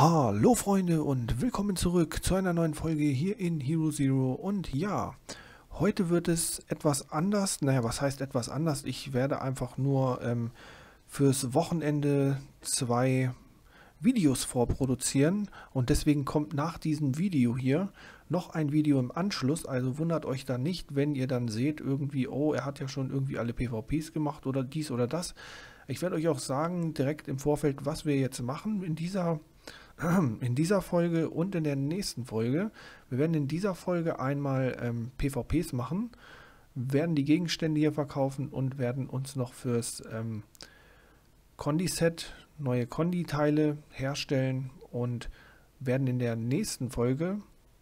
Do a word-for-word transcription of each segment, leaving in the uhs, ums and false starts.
Hallo Freunde und willkommen zurück zu einer neuen Folge hier in Hero Zero. Und ja, heute wird es etwas anders. Naja, was heißt etwas anders? Ich werde einfach nur ähm, fürs Wochenende zwei Videos vorproduzieren. Und deswegen kommt nach diesem Video hier noch ein Video im Anschluss. Also wundert euch da nicht, wenn ihr dann seht irgendwie, oh, er hat ja schon irgendwie alle PvPs gemacht oder dies oder das. Ich werde euch auch sagen, direkt im Vorfeld, was wir jetzt machen in dieser In dieser Folge und in der nächsten Folge. Wir werden in dieser Folge einmal ähm, PvPs machen, werden die Gegenstände hier verkaufen und werden uns noch fürs ähm, Kondi-Set neue Kondi-Teile herstellen und werden in der nächsten Folge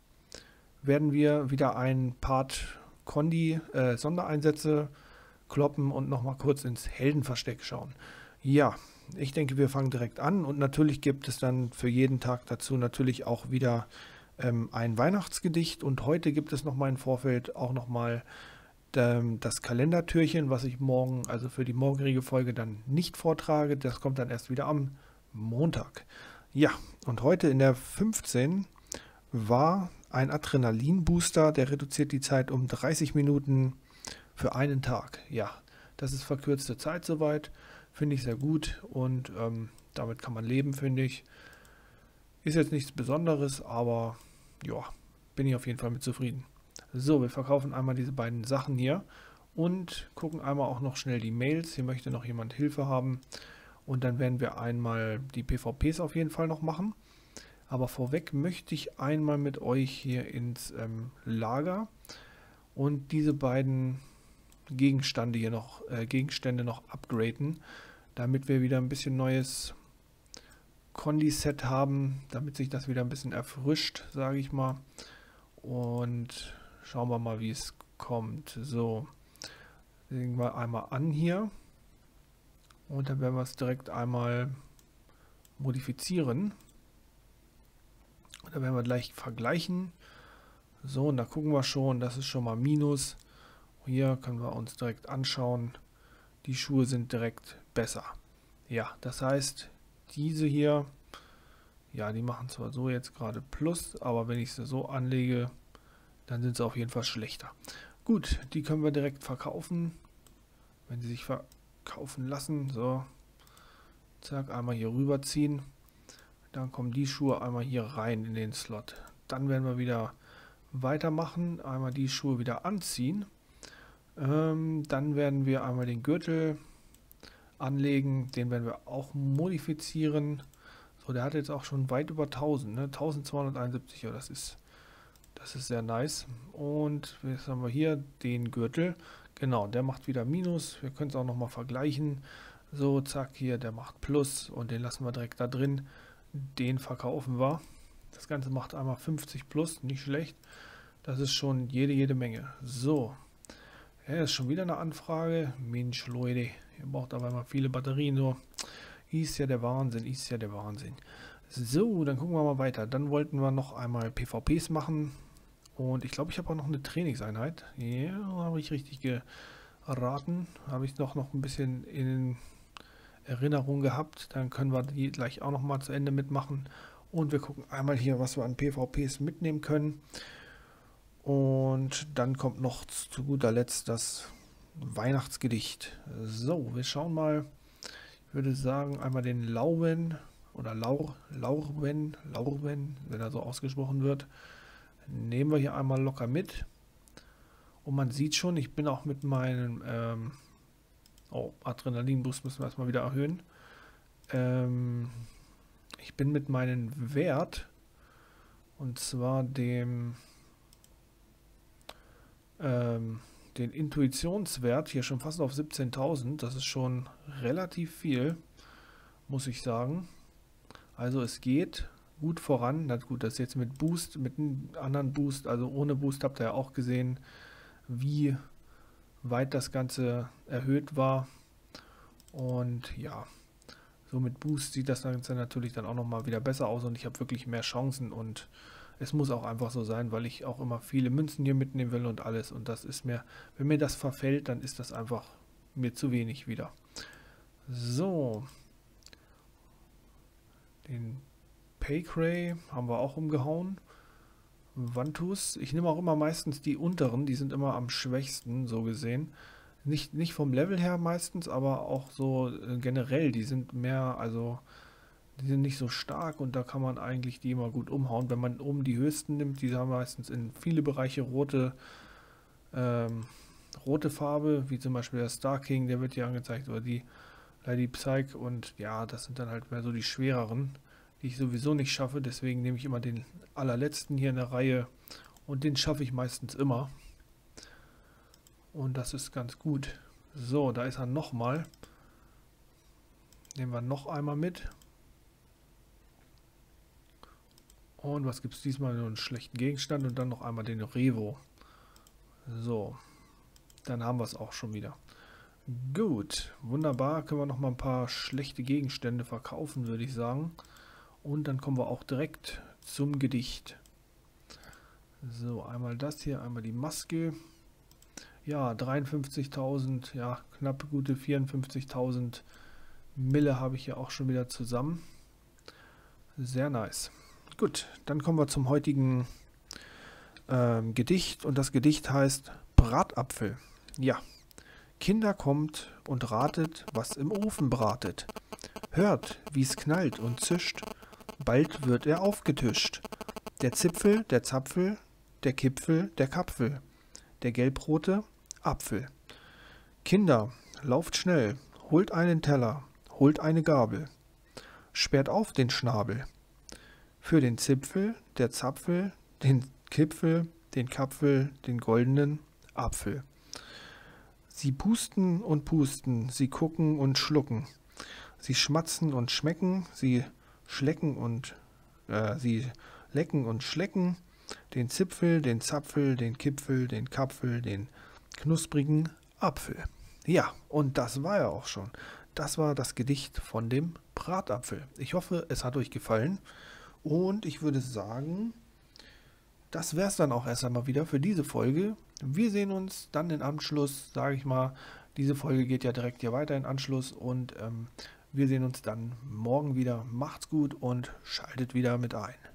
werden wir wieder ein Part Kondi äh, Sondereinsätze kloppen und nochmal kurz ins Heldenversteck schauen. Ja, ich denke, wir fangen direkt an und natürlich gibt es dann für jeden Tag dazu natürlich auch wieder ähm, ein Weihnachtsgedicht und heute gibt es noch mal im Vorfeld auch noch mal ähm, das Kalendertürchen, was ich morgen, also für die morgige Folge dann nicht vortrage. Das kommt dann erst wieder am Montag. Ja, und heute in der fünfzehn war ein Adrenalin-Booster, der reduziert die Zeit um dreißig Minuten für einen Tag. Ja, das ist verkürzte Zeit soweit. Finde ich sehr gut und ähm, damit kann man leben, finde ich. Ist jetzt nichts Besonderes, aber ja, bin ich auf jeden Fall mit zufrieden. So, wir verkaufen einmal diese beiden Sachen hier und gucken einmal auch noch schnell die Mails. Hier möchte noch jemand Hilfe haben und dann werden wir einmal die PvPs auf jeden Fall noch machen. Aber vorweg möchte ich einmal mit euch hier ins ähm, Lager und diese beiden Gegenstände hier noch, äh, Gegenstände noch upgraden, damit wir wieder ein bisschen neues Kondi-Set haben, damit sich das wieder ein bisschen erfrischt, sage ich mal. Und schauen wir mal, wie es kommt. So, legen wir einmal an hier und dann werden wir es direkt einmal modifizieren. Und dann werden wir gleich vergleichen. So, und da gucken wir schon, das ist schon mal Minus. Hier können wir uns direkt anschauen, die Schuhe sind direkt besser. Ja, das heißt, diese hier, ja, die machen zwar so jetzt gerade Plus, aber wenn ich sie so anlege, dann sind sie auf jeden Fall schlechter. Gut, die können wir direkt verkaufen, wenn sie sich verkaufen lassen. So, zack, einmal hier rüberziehen. Dann kommen die Schuhe einmal hier rein in den Slot. Dann werden wir wieder weitermachen, einmal die Schuhe wieder anziehen. Ähm, dann werden wir einmal den Gürtel anlegen, den werden wir auch modifizieren. So, der hat jetzt auch schon weit über tausend, ne? eintausendzweihunderteinundsiebzig, ja, das ist, das ist sehr nice. Und jetzt haben wir hier den Gürtel, genau, der macht wieder Minus, wir können es auch nochmal vergleichen. So, zack, hier, der macht Plus und den lassen wir direkt da drin, den verkaufen wir. Das Ganze macht einmal fünfzig Plus, nicht schlecht, das ist schon jede, jede Menge. So. Ja, ist schon wieder eine Anfrage. Mensch, Leute, ihr braucht aber immer viele Batterien. So, ist ja der Wahnsinn, ist ja der Wahnsinn. So, dann gucken wir mal weiter. Dann wollten wir noch einmal PvPs machen. Und ich glaube, ich habe auch noch eine Trainingseinheit. Ja, habe ich richtig geraten. Habe ich noch, noch ein bisschen in Erinnerung gehabt. Dann können wir die gleich auch noch mal zu Ende mitmachen. Und wir gucken einmal hier, was wir an PvPs mitnehmen können. Und dann kommt noch zu guter Letzt das Weihnachtsgedicht. So, wir schauen mal. Ich würde sagen, einmal den Lauben oder Laur, Laurben, Laurben, wenn er so ausgesprochen wird, nehmen wir hier einmal locker mit. Und man sieht schon, ich bin auch mit meinem ähm, oh, Adrenalinboost müssen wir erstmal wieder erhöhen. Ähm, ich bin mit meinem Wert, und zwar dem Ähm, den Intuitionswert hier schon fast auf siebzehntausend. Das ist schon relativ viel, muss ich sagen. Also es geht gut voran. Na gut, das jetzt mit Boost, mit einem anderen Boost, also ohne Boost habt ihr ja auch gesehen, wie weit das Ganze erhöht war. Und ja, so mit Boost sieht das Ganze natürlich dann auch nochmal wieder besser aus und ich habe wirklich mehr Chancen und es muss auch einfach so sein, weil ich auch immer viele Münzen hier mitnehmen will und alles. Und das ist mir, wenn mir das verfällt, dann ist das einfach mir zu wenig wieder. So. Den Paycray haben wir auch umgehauen. Vantus. Ich nehme auch immer meistens die unteren, die sind immer am schwächsten, so gesehen. Nicht, nicht vom Level her meistens, aber auch so äh, generell, die sind mehr, also die sind nicht so stark und da kann man eigentlich die immer gut umhauen. Wenn man oben die höchsten nimmt, die haben meistens in viele Bereiche rote, ähm, rote Farbe, wie zum Beispiel der Star King, der wird hier angezeigt, oder die Lady Psyche und ja, das sind dann halt mehr so die schwereren, die ich sowieso nicht schaffe, deswegen nehme ich immer den allerletzten hier in der Reihe und den schaffe ich meistens immer. Und das ist ganz gut. So, da ist er nochmal. Nehmen wir noch einmal mit. Und was gibt es diesmal? Nur einen schlechten Gegenstand und dann noch einmal den Revo. So, dann haben wir es auch schon wieder. Gut, wunderbar. Können wir noch mal ein paar schlechte Gegenstände verkaufen, würde ich sagen. Und dann kommen wir auch direkt zum Gedicht. So, einmal das hier, einmal die Maske. Ja, dreiundfünfzigtausend, ja, knapp gute vierundfünfzigtausend Mille habe ich hier auch schon wieder zusammen. Sehr nice. Gut, dann kommen wir zum heutigen ähm, Gedicht. Und das Gedicht heißt Bratapfel. Ja, Kinder kommt und ratet, was im Ofen bratet. Hört, wie's knallt und zischt, bald wird er aufgetischt. Der Zipfel, der Zapfel, der Kipfel, der Kapfel, der gelbrote Apfel. Kinder, lauft schnell, holt einen Teller, holt eine Gabel, sperrt auf den Schnabel. Für den Zipfel, der Zapfel, den Kipfel, den Kapfel, den goldenen Apfel. Sie pusten und pusten, sie gucken und schlucken, sie schmatzen und schmecken, sie schlecken und äh, sie lecken und schlecken, den Zipfel, den Zapfel, den Kipfel, den Kapfel, den knusprigen Apfel. Ja, und das war ja auch schon. Das war das Gedicht von dem Bratapfel. Ich hoffe, es hat euch gefallen und ich würde sagen, das wäre es dann auch erst einmal wieder für diese Folge. Wir sehen uns dann in Anschluss, sage ich mal. Diese Folge geht ja direkt hier weiter in Anschluss und ähm, wir sehen uns dann morgen wieder. Macht's gut und schaltet wieder mit ein.